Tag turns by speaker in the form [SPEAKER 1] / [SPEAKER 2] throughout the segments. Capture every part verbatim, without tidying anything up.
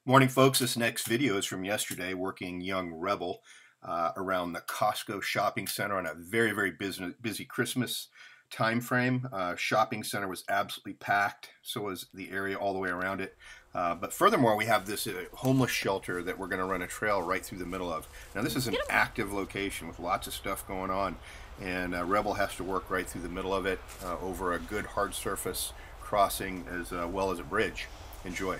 [SPEAKER 1] Morning, folks. This next video is from yesterday, working young rebel uh, around the Costco shopping center on a very, very busy, busy Christmas time frame. Uh, shopping center was absolutely packed, so was the area all the way around it. Uh, but furthermore, we have this uh, homeless shelter that we're going to run a trail right through the middle of. Now, this is an active location with lots of stuff going on, and uh, Rebel has to work right through the middle of it uh, over a good hard surface crossing as uh, well as a bridge. Enjoy.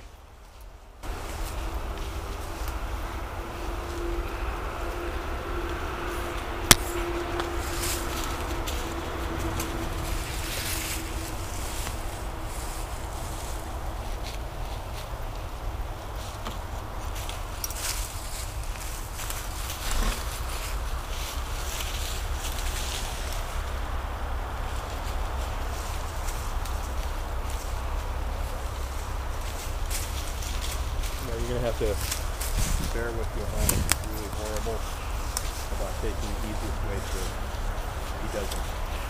[SPEAKER 2] You're going to have to bear with Johan. He's really horrible about taking the easiest way through. He doesn't.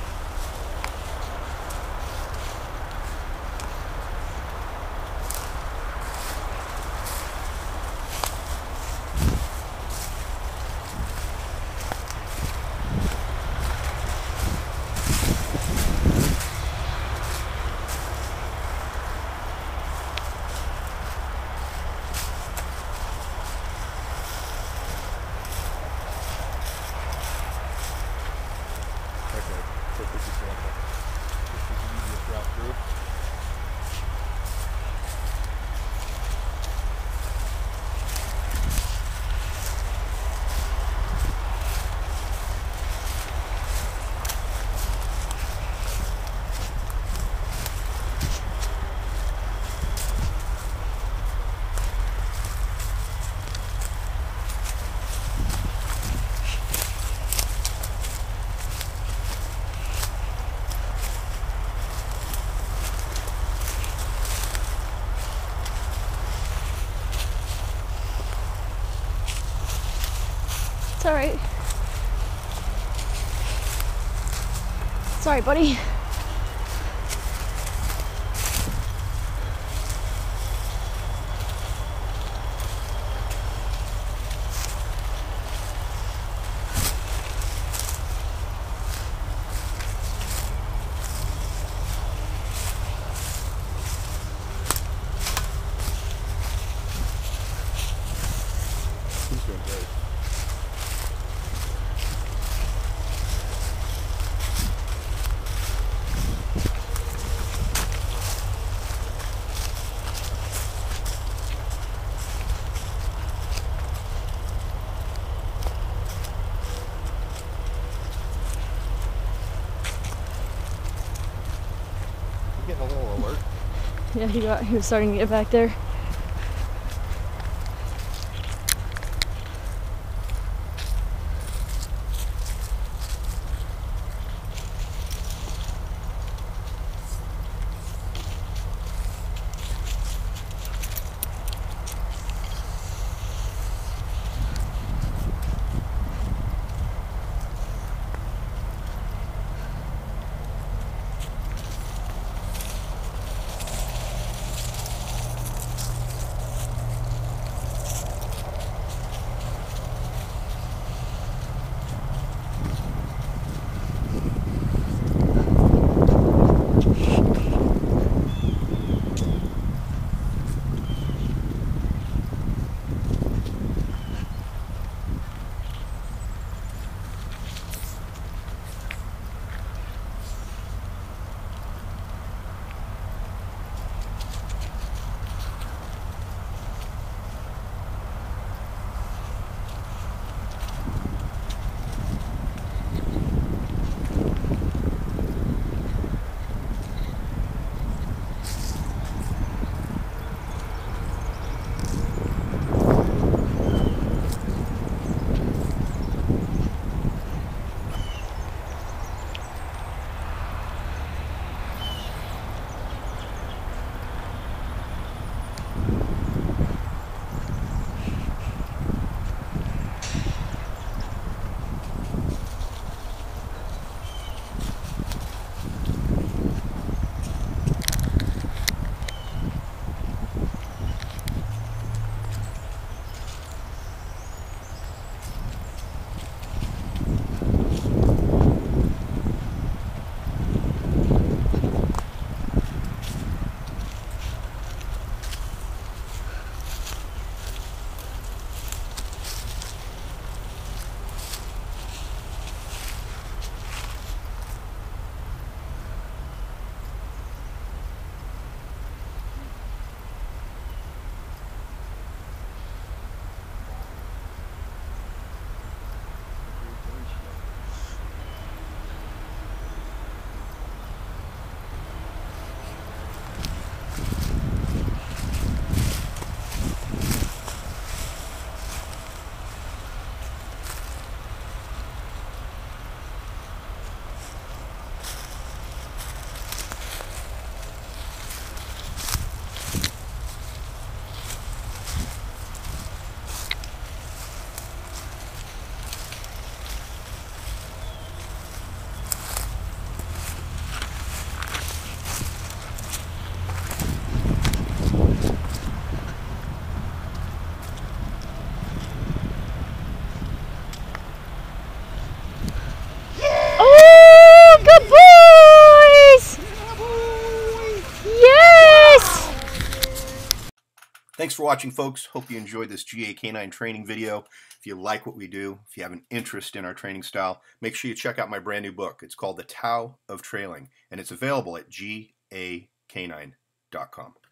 [SPEAKER 2] This is the easiest route through.
[SPEAKER 3] It's alright. Sorry, buddy.
[SPEAKER 2] He's doing great. Getting a little alert.
[SPEAKER 3] Yeah, he got. He was starting to get back there.
[SPEAKER 1] watching, folks. Hope you enjoyed this G A canine training video. If you like what we do, if you have an interest in our training style, make sure you check out my brand new book. It's called The Tao of Trailing, and it's available at G A canine dot com.